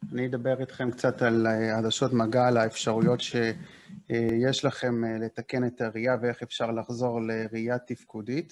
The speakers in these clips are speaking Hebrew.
אני אדבר איתכם קצת על עדשות מגע, על האפשרויות שיש לכם לתקן את הראייה ואיך אפשר לחזור לראייה תפקודית.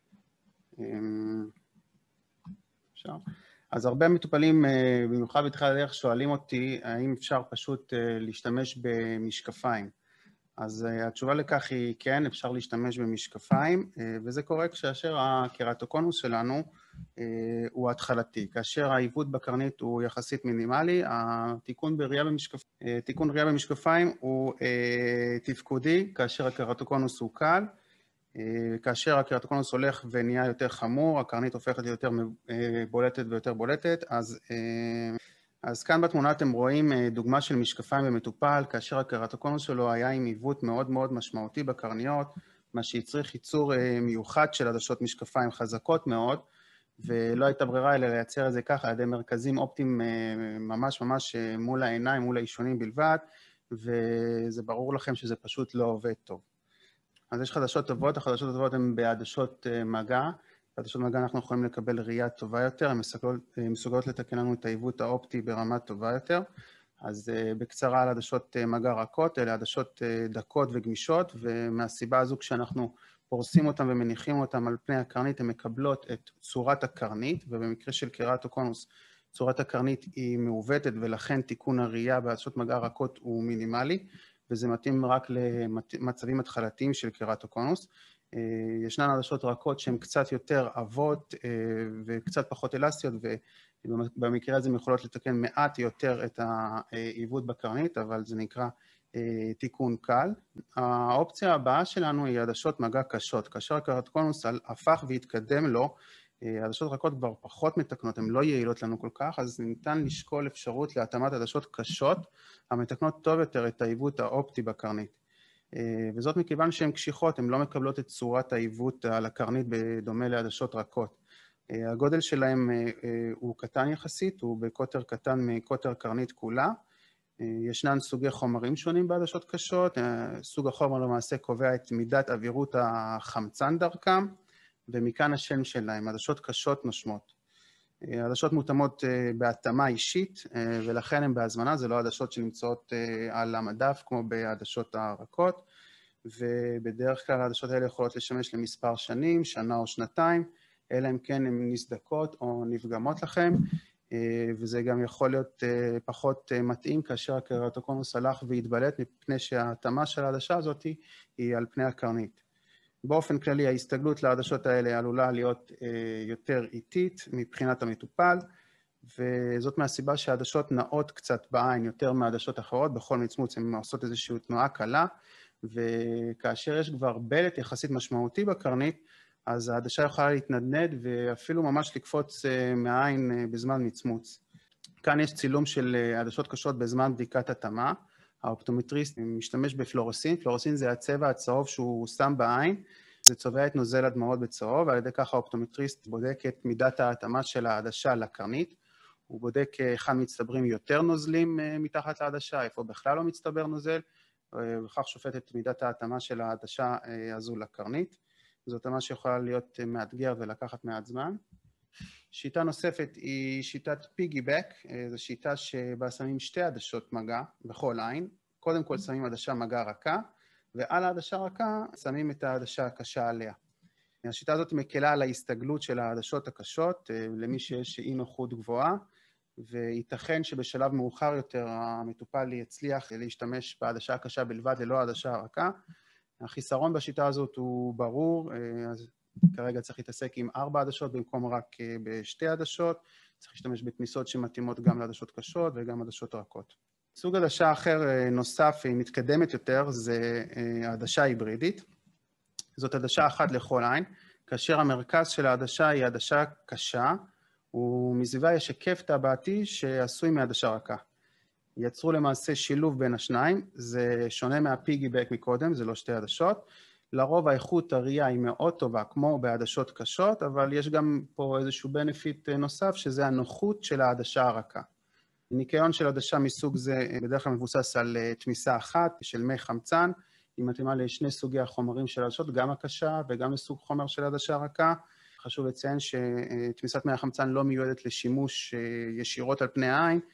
אפשר? אז הרבה מטופלים, במיוחד בתחילת הדרך, שואלים אותי האם אפשר פשוט להשתמש במשקפיים. אז התשובה לכך היא כן, אפשר להשתמש במשקפיים, וזה קורה כאשר הקרטוקונוס שלנו הוא התחלתי. כאשר העיוות בקרנית הוא יחסית מינימלי, התיקון ראייה במשקפיים הוא תפקודי, כאשר הקרטוקונוס הוא קל, כאשר הקרטוקונוס הולך ונהיה יותר חמור, הקרנית הופכת ליותר בולטת ויותר בולטת, אז כאן בתמונה אתם רואים דוגמה של משקפיים במטופל, כאשר הקרטוקונוס שלו היה עם עיוות מאוד מאוד משמעותי בקרניות, מה שהצריך ייצור מיוחד של עדשות משקפיים חזקות מאוד, ולא הייתה ברירה אלא לייצר את זה ככה על ידי מרכזים אופטיים ממש מול העיניים, מול האישונים בלבד, וזה ברור לכם שזה פשוט לא עובד טוב. אז יש חדשות טובות, החדשות הטובות הן בעדשות מגע, בעדשות מגע אנחנו יכולים לקבל ראייה טובה יותר, הן מסוגלות לתקן לנו את העיוות האופטי ברמה טובה יותר, אז בקצרה על עדשות מגע רכות, אלה עדשות דקות וגמישות, ומהסיבה הזו כשאנחנו פורסים אותם ומניחים אותם על פני הקרנית, הן מקבלות את צורת הקרנית, ובמקרה של קרטוקונוס, צורת הקרנית היא מעוותת, ולכן תיקון הראייה בעדשות מגע רכות הוא מינימלי, וזה מתאים רק למצבים התחלתיים של קרטוקונוס. ישנן עדשות רכות שהן קצת יותר עבות וקצת פחות אלסטיות, ובמקרה הזה הן יכולות לתקן מעט יותר את העיוות בקרנית, אבל זה נקרא תיקון קל. האופציה הבאה שלנו היא עדשות מגע קשות. כאשר הקרטוקונוס הפך והתקדם לו, עדשות רכות כבר פחות מתקנות, הן לא יעילות לנו כל כך, אז ניתן לשקול אפשרות להתאמת עדשות קשות, המתקנות טוב יותר את העיוות האופטי בקרנית. וזאת מכיוון שהן קשיחות, הן לא מקבלות את צורת העיוות על הקרנית בדומה לעדשות רכות. הגודל שלהן הוא קטן יחסית, הוא בקוטר קטן מקוטר קרנית כולה. ישנן סוגי חומרים שונים בעדשות קשות, סוג החומר למעשה קובע את מידת אווירות החמצן דרכם, ומכאן השם שלהם, עדשות קשות נושמות. עדשות מותאמות בהתאמה אישית, ולכן הן בהזמנה, זה לא עדשות שנמצאות על המדף, כמו בעדשות הרכות, ובדרך כלל העדשות האלה יכולות לשמש למספר שנים, שנה או שנתיים, אלא אם כן הן נסדקות או נפגמות לכם, וזה גם יכול להיות פחות מתאים, כאשר הקרטוקונוס הלך והתבלט, מפני שההתאמה של העדשה הזאת היא על פני הקרנית. באופן כללי, ההסתגלות לעדשות האלה עלולה להיות יותר איטית מבחינת המטופל, וזאת מהסיבה שהעדשות נעות קצת בעין יותר מעדשות אחרות, בכל מצמוץ הן עושות איזושהי תנועה קלה, וכאשר יש כבר בלט יחסית משמעותי בקרנית, אז העדשה יכולה להתנדנד ואפילו ממש לקפוץ מהעין בזמן מצמוץ. כאן יש צילום של עדשות קשות בזמן בדיקת התאמה, האופטומטריסט משתמש בפלורסין, פלורסין זה הצבע הצהוב שהוא שם בעין, זה צובע את נוזל הדמעות בצהוב, ועל ידי כך האופטומטריסט בודק את מידת ההתאמה של העדשה לקרנית, הוא בודק היכן מצטברים יותר נוזלים מתחת לעדשה, איפה בכלל לא מצטבר נוזל, וכך שופט את מידת ההתאמה של העדשה הזו לקרנית, זו התאמה שיכולה להיות מאתגר ולקחת מעט זמן. שיטה נוספת היא שיטת פיגיבק, זו שיטה שבה שמים שתי עדשות מגע בכל עין, קודם כל שמים עדשה מגע רכה, ועל העדשה רכה שמים את העדשה הקשה עליה. השיטה הזאת מקלה על ההסתגלות של העדשות הקשות, למי שיש אי נוחות גבוהה, וייתכן שבשלב מאוחר יותר המטופל יצליח להשתמש בעדשה הקשה בלבד ללא העדשה הרכה. החיסרון בשיטה הזאת הוא ברור, אז כרגע צריך להתעסק עם 4 עדשות במקום רק בשתי עדשות, צריך להשתמש בתמיסות שמתאימות גם לעדשות קשות וגם עדשות רכות. סוג עדשה אחר נוסף, מתקדמת יותר, זה עדשה היברידית. זאת עדשה אחת לכל עין, כאשר המרכז של העדשה היא עדשה קשה, ומסביבה יש היקף טבעתי שעשוי מעדשה רכה. יצרו למעשה שילוב בין השניים, זה שונה מהפיגיבק מקודם, זה לא שתי עדשות. לרוב האיכות הראייה היא מאוד טובה, כמו בעדשות קשות, אבל יש גם פה איזשהו בנפיט נוסף, שזה הנוחות של העדשה הרכה. ניקיון של עדשה מסוג זה בדרך כלל מבוסס על תמיסה אחת של מי חמצן, היא מתאימה לשני סוגי החומרים של העדשות, גם הקשה וגם לסוג חומר של עדשה רכה. חשוב לציין שתמיסת מי החמצן לא מיועדת לשימוש ישירות על פני העין,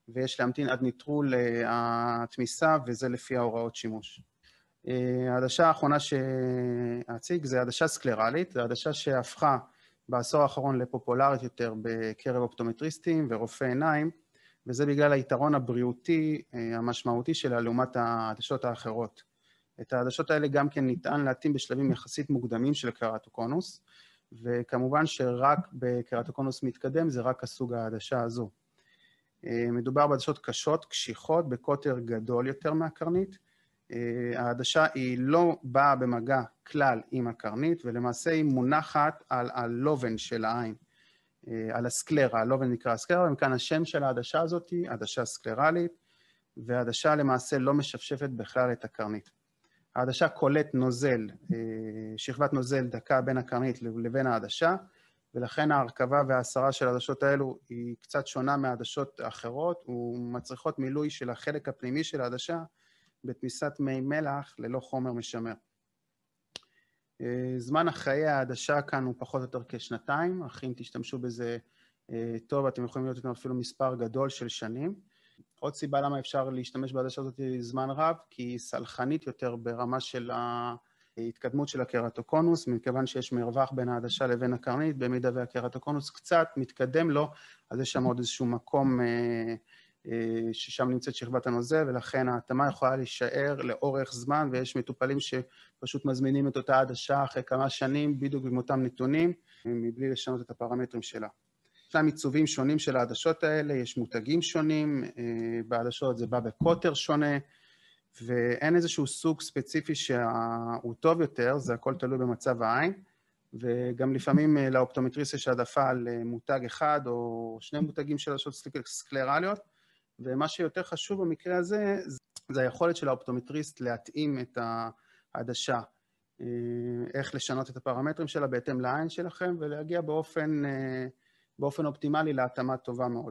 ויש להמתין עד נטרול התמיסה, וזה לפי ההוראות שימוש. העדשה האחרונה שאציג זה עדשה סקלרלית, זו עדשה שהפכה בעשור האחרון לפופולרית יותר בקרב אופטומטריסטים ורופאי עיניים, וזה בגלל היתרון הבריאותי המשמעותי שלה לעומת העדשות האחרות. את העדשות האלה גם כן ניתן להתאים בשלבים יחסית מוקדמים של קרטוקונוס, וכמובן שרק בקרטוקונוס מתקדם זה רק הסוג העדשה הזו. מדובר בעדשות קשות, קשיחות, בקוטר גדול יותר מהקרנית. העדשה היא לא באה במגע כלל עם הקרנית, ולמעשה היא מונחת על הלובן של העין, על הסקלרה, הלובן נקרא הסקלרה, ומכאן השם של העדשה הזאת היא עדשה סקלרלית, והעדשה למעשה לא משפשפת בכלל את הקרנית. העדשה קולט נוזל, שכבת נוזל דקה בין הקרנית לבין העדשה, ולכן ההרכבה וההסרה של העדשות האלו היא קצת שונה מהעדשות האחרות, ומצריכות מילוי של החלק הפנימי של העדשה בתמיסת מי מלח ללא חומר משמר. זמן החיי העדשה כאן הוא פחות או יותר כשנתיים, אך אם תשתמשו בזה טוב, אתם יכולים לראות אפילו מספר גדול של שנים. עוד סיבה למה אפשר להשתמש בעדשה הזאת זמן רב, כי היא סלחנית יותר ברמה של ההתקדמות של הקרטוקונוס, מכיוון שיש מרווח בין העדשה לבין הקרנית, במידה והקרטוקונוס קצת מתקדם לו, אז יש שם עוד איזשהו מקום ששם נמצאת שכבת הנוזל, ולכן ההתאמה יכולה להישאר לאורך זמן, ויש מטופלים שפשוט מזמינים את אותה עדשה אחרי כמה שנים, בדיוק עם אותם נתונים, מבלי לשנות את הפרמטרים שלה. ישנם עיצובים שונים של העדשות האלה, יש מותגים שונים, בעדשות זה בא בקוטר שונה, ואין איזשהו סוג ספציפי שהוא טוב יותר, זה הכל תלוי במצב העין, וגם לפעמים לאופטומטריסט יש העדפה על מותג אחד או שני מותגים של עדשות סקלרליות, ומה שיותר חשוב במקרה הזה, זה היכולת של האופטומטריסט להתאים את העדשה, איך לשנות את הפרמטרים שלה בהתאם לעין שלכם, ולהגיע באופן אופטימלי להתאמה טובה מאוד.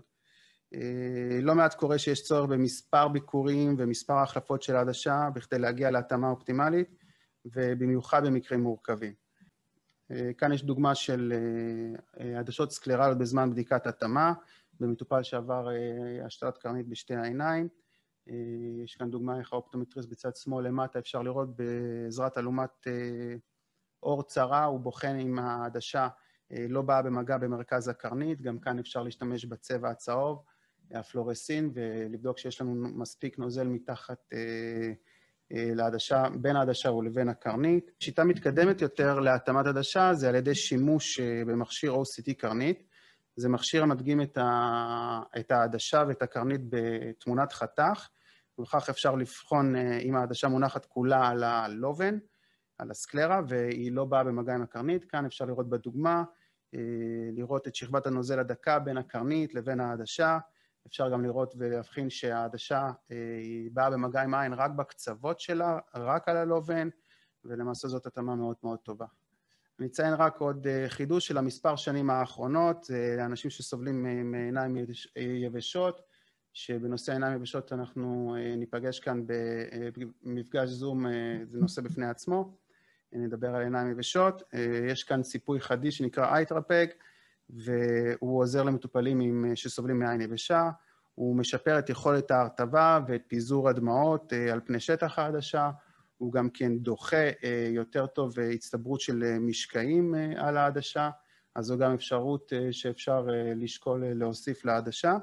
לא מעט קורה שיש צורך במספר ביקורים ומספר החלפות של העדשה, בכדי להגיע להתאמה אופטימלית, ובמיוחד במקרים מורכבים. כאן יש דוגמה של עדשות סקלרליות בזמן בדיקת התאמה, במטופל שעבר השתלת קרנית בשתי העיניים. יש כאן דוגמה איך האופטומטריסט בצד שמאל למטה, אפשר לראות בעזרת אלומת אור צרה, הוא בוחן עם העדשה לא באה במגע במרכז הקרנית, גם כאן אפשר להשתמש בצבע הצהוב, הפלורסין, ולבדוק שיש לנו מספיק נוזל מתחת לעדשה, בין העדשה ולבין הקרנית. שיטה מתקדמת יותר להתאמת עדשה זה על ידי שימוש במכשיר OCT קרנית. זה מכשיר המדגים את העדשה ואת הקרנית בתמונת חתך, ובכך אפשר לבחון אם העדשה מונחת כולה על הלובן, על הסקלרה, והיא לא באה במגע עם הקרנית. כאן אפשר לראות בדוגמה, לראות את שכבת הנוזל הדקה בין הקרנית לבין העדשה. אפשר גם לראות ולהבחין שהעדשה היא באה במגע עם העין רק בקצוות שלה, רק על הלובן, ולמעשה זאת התאמה מאוד מאוד טובה. אני אציין רק עוד חידוש של המספר שנים האחרונות, לאנשים שסובלים מעיניים יבשות, שבנושא עיניים יבשות אנחנו ניפגש כאן במפגש זום, זה נושא בפני עצמו, נדבר על עיניים יבשות. יש כאן ציפוי חדיש שנקרא אייטרפג, והוא עוזר למטופלים שסובלים מעין יבשה, הוא משפר את יכולת ההרטבה ואת פיזור הדמעות על פני שטח העדשה, הוא גם כן דוחה יותר טוב הצטברות של משקעים על העדשה, אז זו גם אפשרות שאפשר לשקול להוסיף לעדשה,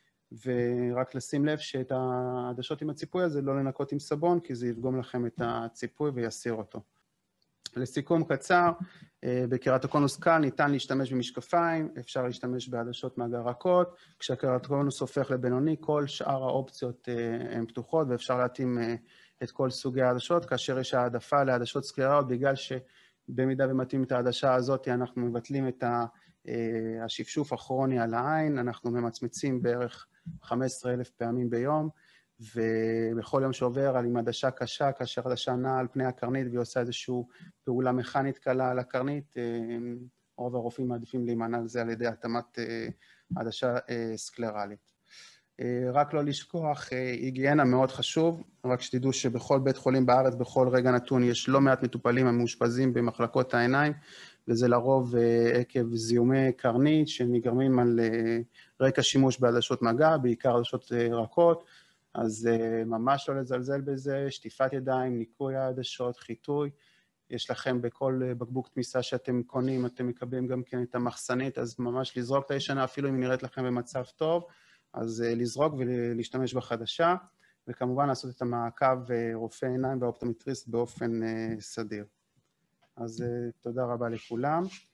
ורק לשים לב שאת העדשות עם הציפוי הזה לא לנקות עם סבון, כי זה יפגום לכם את הציפוי ויסיר אותו. לסיכום קצר, בקרטוקונוס קל ניתן להשתמש במשקפיים, אפשר להשתמש בעדשות מגע רכות, כשהקרטוקונוס הופך לבינוני, כל שאר האופציות הן פתוחות, ואפשר להתאים את כל סוגי העדשות, כאשר יש העדפה לעדשות סקלרליות, בגלל שבמידה ומתאים את העדשה הזאת, אנחנו מבטלים את השפשוף הכרוני על העין, אנחנו ממצמצים בערך 15,000 פעמים ביום, ובכל יום שעובר עם עדשה קשה, כאשר עדשה נעה על פני הקרנית והיא עושה איזושהי פעולה מכנית קלה על הקרנית, רוב הרופאים מעדיפים להימנע על זה על ידי התאמת עדשה סקלרלית. רק לא לשכוח, היגיינה מאוד חשוב, רק שתדעו שבכל בית חולים בארץ, בכל רגע נתון, יש לא מעט מטופלים המאושפזים במחלקות העיניים, וזה לרוב עקב זיהומי קרנית שנגרמים על רקע שימוש בעדשות מגע, בעיקר עדשות רכות, אז ממש לא לזלזל בזה, שטיפת ידיים, ניקוי העדשות, חיטוי. יש לכם בכל בקבוק תמיסה שאתם קונים, אתם מקבלים גם כן את המחסנית, אז ממש לזרוק את הישנה, אפילו אם היא נראית לכם במצב טוב, אז לזרוק ולהשתמש בחדשה, וכמובן לעשות את המעקב רופא עיניים והאופטומטריסט באופן סדיר. אז תודה רבה לכולם.